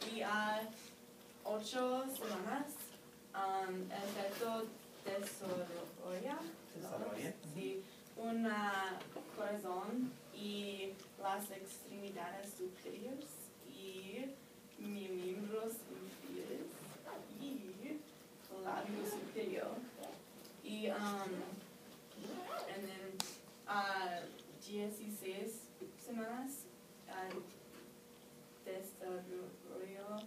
Y a 8 semanas, el feto desarrolla sí, un corazón y las extremidades superiores y miembros inferiores y labio superior. Y and then 16 semanas desarrollo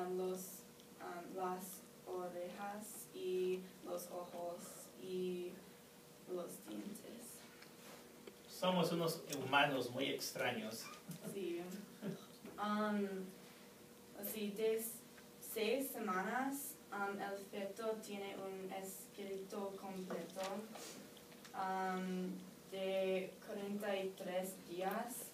las orejas y los ojos y los dientes. Somos unos humanos muy extraños. Sí. Así, de 6 semanas, el feto tiene un esqueleto completo. De 43 días,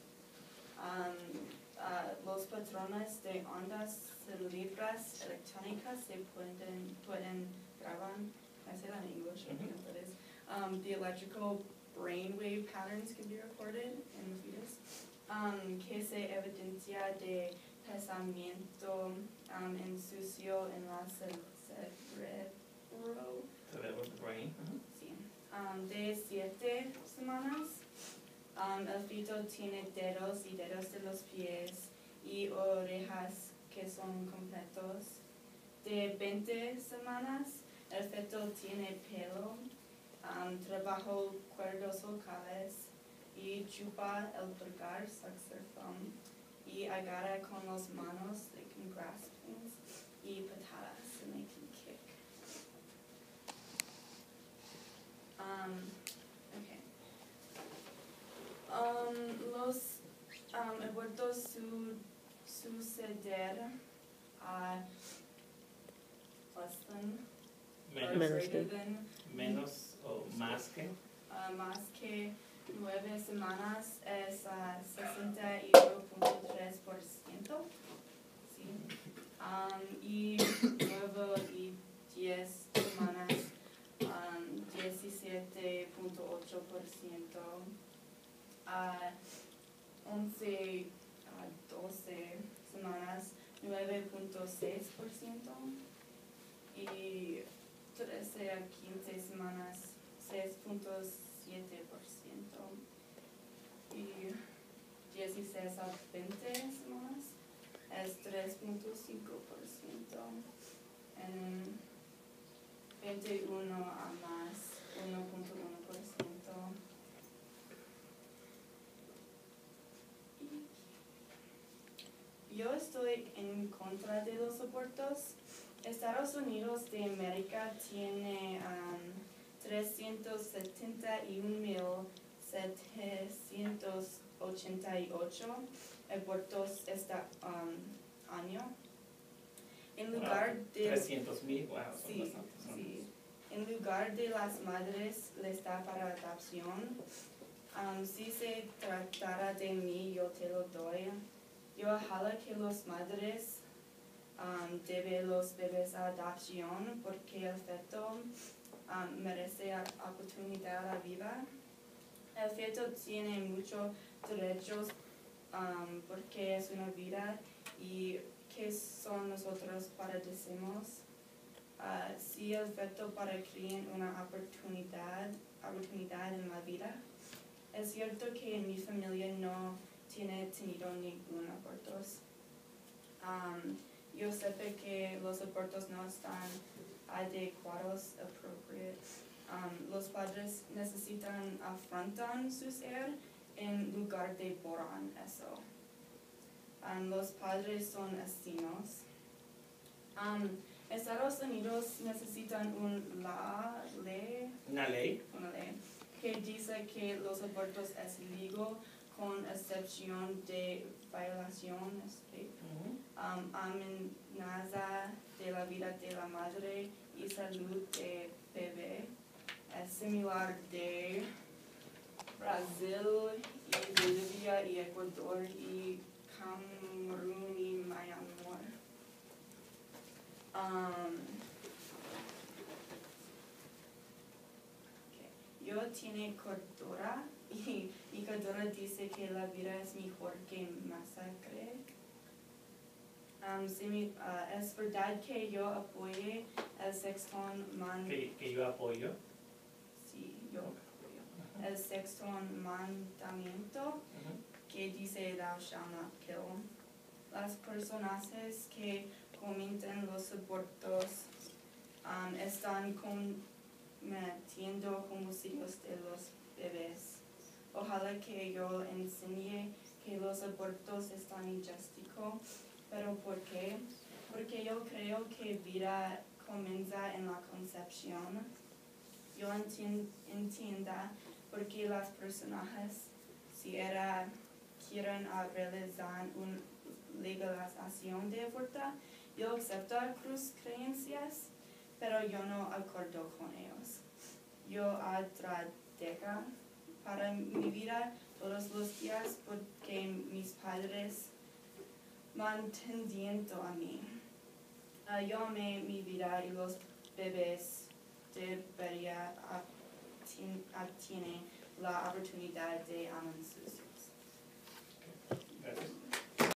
los patrones de ondas cerebrales electrónicas se pueden grabar, I say that in English, but it's, the electrical brainwave patterns can be recorded in the fetus, que se evidencia de pensamiento insucio en la cerebro. Brain. Sí. De 7 semanas, el feto tiene dedos y dedos de los pies y orejas que son completos. De 20 semanas, el feto tiene pelo, trabajo cuerdas vocales y chupa el pulgar, sucks their thumb, y agarra con las manos, they can grasp things, y patadas, and they can kick. Okay. Los abortos suceder a less than or greater than Menos o más que. Más que 9 semanas es 61.3%. Sí. Y 9 y 10 semanas 17.8%. 11 a 12 semanas 9.6%. Y 13 a 15 semanas 6.7%. Y 16 a 20 semanas es 3.5%. En 21 a más 1.1%. Yo estoy en contra de los abortos. Estados Unidos de América tiene 371.788 abortos este año. En lugar de 300,000, wow, son sí, bastantes, ¿no? sí. En lugar de las madres les da para adopción, si se tratara de mí, yo te lo doy. Yo ojalá que las madres deben los bebés a adopción porque el feto merece oportunidad a vida. El feto tiene muchos derechos porque es una vida y que son nosotros para decimos. Si el feto para crear una oportunidad en la vida. Es cierto que en mi familia no tiene tenido ningún abortos. Yo sé que los abortos no están adecuados, appropriate. Los padres necesitan afrontar sus errores en lugar de borrar eso. Los padres son asesinos. Estados Unidos necesitan una ley que dice que los abortos es legal con excepción de violaciones, amenaza de la vida de la madre y salud de bebé. Es similar de Brasil y Bolivia y Ecuador y Camerún y Myanmar. Yo tiene cordura y mi cordura dice que la vida es mejor que masacre. Es verdad que yo apoyé el sexto Que yo apoyo. sí, yo apoyo el sexto mandamiento que dice thou shalt not kill. Las personas que cometen los abortos están cometiendo homicidios de los bebés. Ojalá que yo enseñe que los abortos están injustos. ¿Pero por qué? Porque yo creo que vida comienza en la concepción. Yo entiendo por qué las personas si quieren realizar una legalización de aborto. Yo acepto sus creencias, pero yo no acuerdo con ellos. Yo trabajo para mi vida todos los días porque mis padres manteniendo a mí. Yo amé mi vida y los bebés deberían tener la oportunidad de amar sus